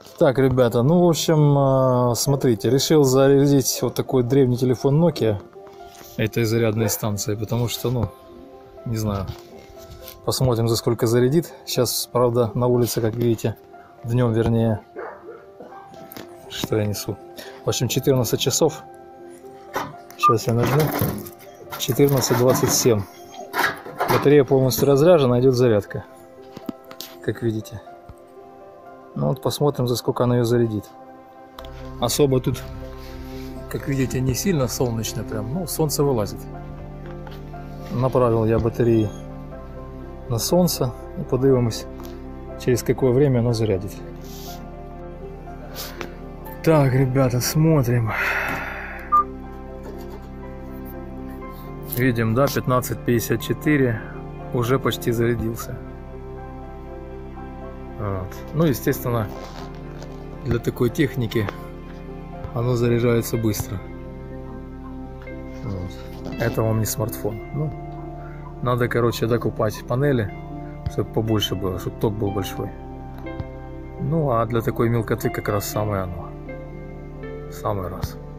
Так, ребята, ну, в общем, смотрите, решил зарядить вот такой древний телефон Nokia этой зарядной станцией, потому что, ну, не знаю, посмотрим, за сколько зарядит. Сейчас, правда, на улице, как видите, днем, вернее, что я несу. В общем, 14 часов. Сейчас я нажму. 14:27. Батарея полностью разряжена, идет зарядка, как видите. Ну вот посмотрим, за сколько она ее зарядит. Особо тут, как видите, не сильно солнечно прям, ну солнце вылазит. Направил я батареи на солнце и подивимось, через какое время она зарядит. Так, ребята, смотрим. Видим, да, 15:54 уже почти зарядился. Вот. Ну, естественно, для такой техники оно заряжается быстро. Вот. Это вам не смартфон. Ну, надо, короче, докупать панели, чтобы побольше было, чтобы ток был большой. Ну, а для такой мелкоты как раз самое оно. Самый раз.